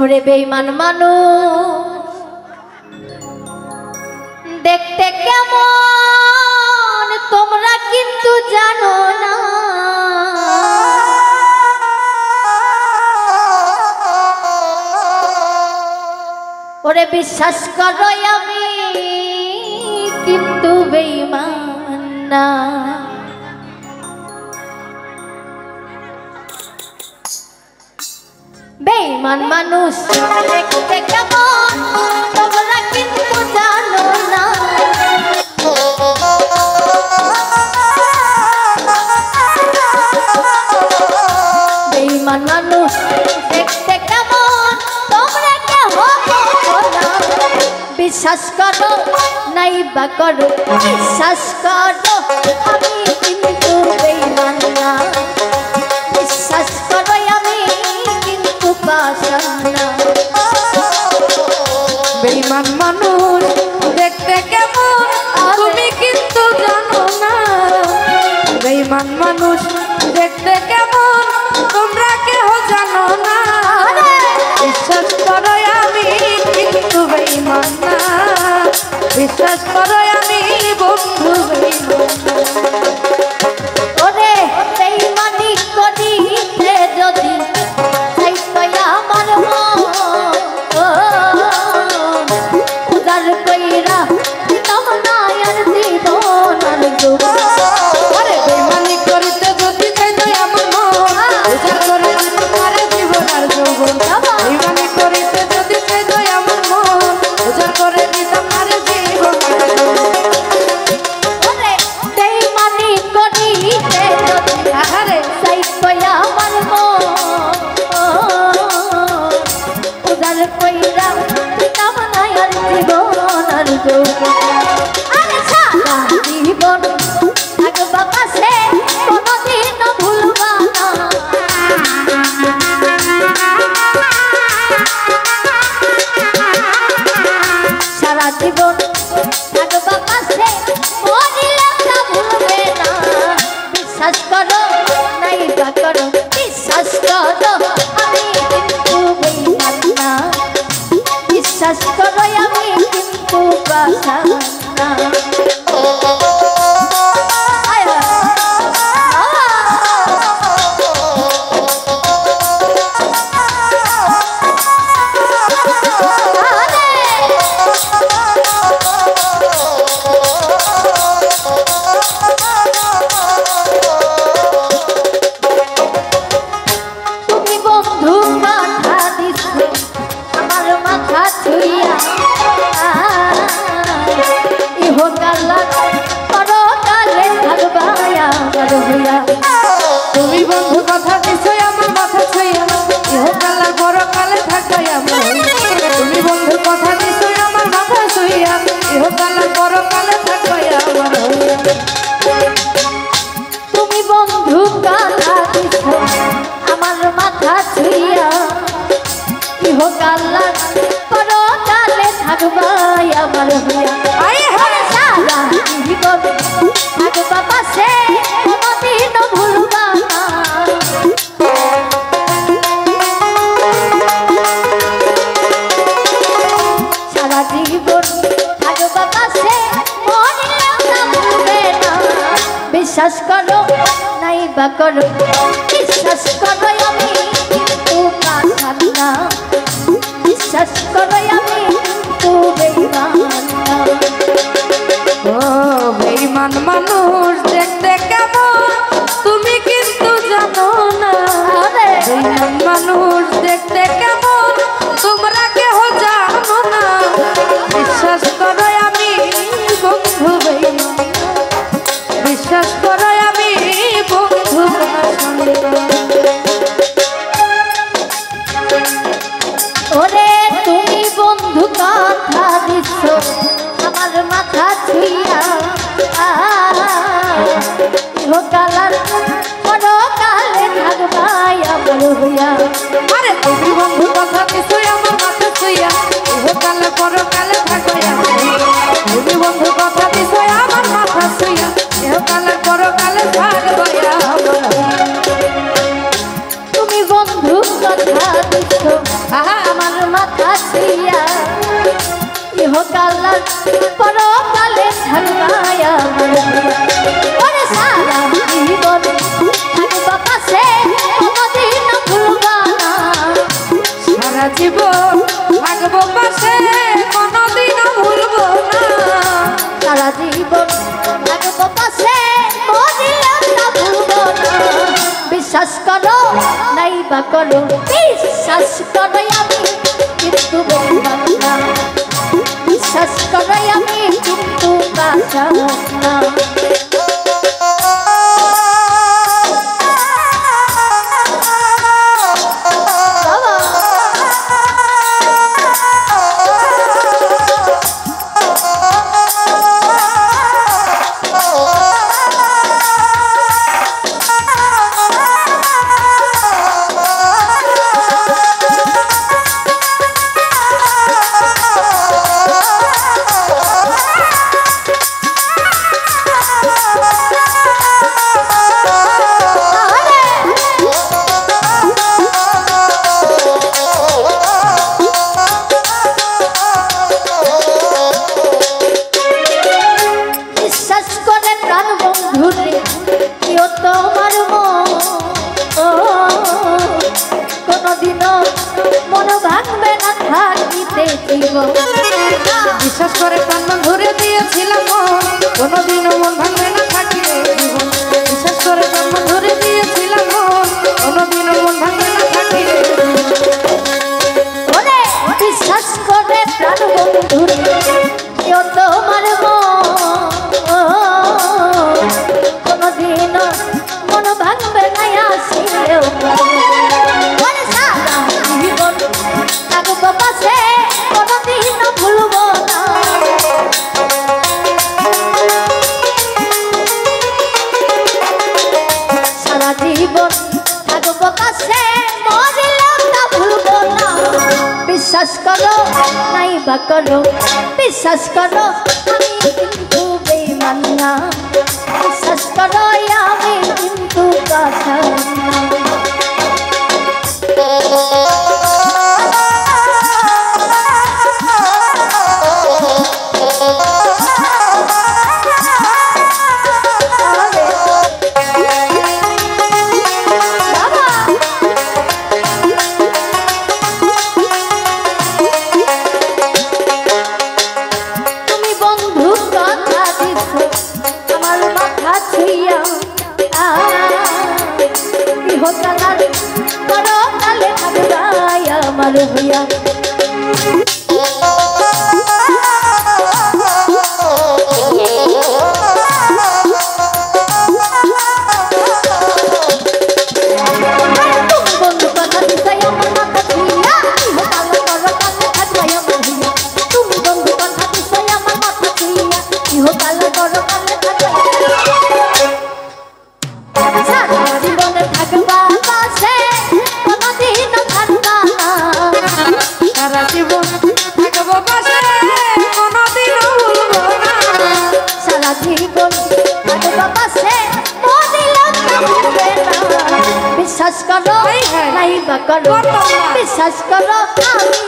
ওরে বেঈমান মানুষ দেখতে কেমন তোমরা কিন্তু জানো না। ওরে বিশ্বাস করো আমি কিন্তু বেঈমান না। বেঈমান মানুষ দেখতে কেমন তোমরা কিন্তু জানো না। বেঈমান মানুষ দেখতে কেমন তোমরা কেহ না। বিশ্বাস করো নাই বা করো, বিশ্বাস করো আমি কিন্তু বেঈমান না। বিশ্বাস করো আমি কিন্তু পাষাণ না। বেঈমান মানুষ দেখতে কেমন তুমি কিন্তু জানো না। বেঈমান মানুষ দেখতে কেমন তোমরা কেহ জানো না। বিশ্বাস করো আমি কিন্তু বেঈমান না। বিশ্বাস করো আমি বন্ধু বেঈমান না। ওরে বেঈমানি করিতে যদি চাইতো আমার মন উদার কইরা দিতাম না আর জীবন আর যৌবন। আরে বেঈমানি করিতে যদি চাইতো আমার মন উদার করে দিতাম আর জীবন আর যৌবন। বেঈমানি করিতে যদি চাইতো আমার মন উদার করে দিতাম আর জীবন আর যৌবন। ওরে বেঈমানি করিতে যদি আহারে চাইতো আমার মন উদার কইরা দিতাম না আর জীবন আর যৌবন। আরে সারা জীবন থাকবা পাশে কোনদিনও ভুলবা না। সারা জীবন থাকবা পাশে মরিলেও তা ভুলবে না। বিশ্বাস করো নাই বা করো, বিশ্বাস করো আমি কিন্তু বেঈমান না। বিশ্বাস করো আমি কিন্তু পাষাণ না। তুমি বন্ধু মাথা দিছো আমার মাথা ছুঁইয়া ইহকাল পরকালে থাকবা আমার হইয়া। তুমি বন্ধু কথা দিছো আমার মাথা ছুঁইয়া ইহকাল আর পরকালে থাকবে আমার। তুমি বন্ধু কথা দিছো আমার মাথা ছুঁইয়া ইহকাল আর পরকালে থাকবে আমার। তুমি বন্ধু কথা দিছো আমার মাথা ছুঁইয়া ইহকাল পরকালে থাকবা আমার হইয়া। আরে হরে সারা জীবন থাকবা পাশে কোনদিনও ভুলবা না। সারা জীবন থাকবা পাশে মরিলেও তা ভুলবে না। বিশ্বাস করো নাই বা করো, বিশ্বাস করো আমি কিন্তু পাষাণ না। বিশ্বাস করো আমি কিন্তু বেঈমান না। ও বেঈমান মানুষ দেখতে কেমন তুমি কিন্তু জানো না। বেঈমান মানুষ দেখতে কেমন তোমরা কেহ জানো না। বিশ্বাস করো আমি বন্ধু বেঈমান না। বিশ্বাস করো আমি বন্ধু পাষাণ না। ওরে তুমি বন্ধু কথা দিছো আমার মাথা ছুঁইয়া ইহকাল আর পরকালে থাকবা আমার হইয়া। আরে তুমি বন্ধু কথা দিছো আমার মাথা ছুঁইয়া ইহকাল আর পরকালে থাকবে আমার। তুমি বন্ধু কথা দিছো আমার মাথা ছুঁইয়া ইহকাল আর পরকালে থাকবে আমার। তুমি বন্ধু কথা দিছো আমার ছুইয়া ইহকাল পরকালে থাকবাই আমার ওরে সারা জীবন থাকবা পাশে কোনদিন ভুলবা না সারা জীবন থাকবো পাশে কোনদিন ভুলবো না সারা জীবন থাকবো পাশে কোনদিন ভুলবো না বিশ্বাস করো নাই বা করো বিশ্বাস করো আমি কিন্তু বলবো না বিশ্বাস করো আমি কিন্তু বাঁচা না বিশ্বাস করে প্রাণ ধরে দিয়েছিলাম কোনদিনও মন ভাঙবে না থাকিলে জীবন বিশ্বাস করে প্রাণ ধরে দিয়েছিলাম কোনদিনও মন ভাঙবে না থাকিলে ওরে বিশ্বাস করে প্রাণ বন্ধুরে কেউ তোমার কোনদিনও মন ভাঙবে না আসিলেও ওরে সারা জীবন থাকবো পাশে কোনদিনও ভুলবো না সারা জীবন থাকবো পাশে মরিলেও তা ভুলবো না বিশ্বাস করো নাই বা করো বিশ্বাস করো আমি কিন্তু বেঈমান না বিশ্বাস করো আমি কিন্তু কথা না আমার হইয়া বন্ধু কথা দিছাই আমার মাথা ছুইয়া ইহকাল পরকালে থাকবাই আমার হইয়া তুমি বন্ধু কথা দিছাই আমার মাথা ছুইয়া ইহকাল পরকালে থাকবাই সারা জীবনে থাকবা পাশে কোনদিন থাকবা না সারা জীবন থাকবো পাশে কোনদিনও ভুলবো না সারা জীবন থাকবা পাশে কোনদিন ভুলবে না বিশ্বাস করো নাই বা করো বিশ্বাস করো আমি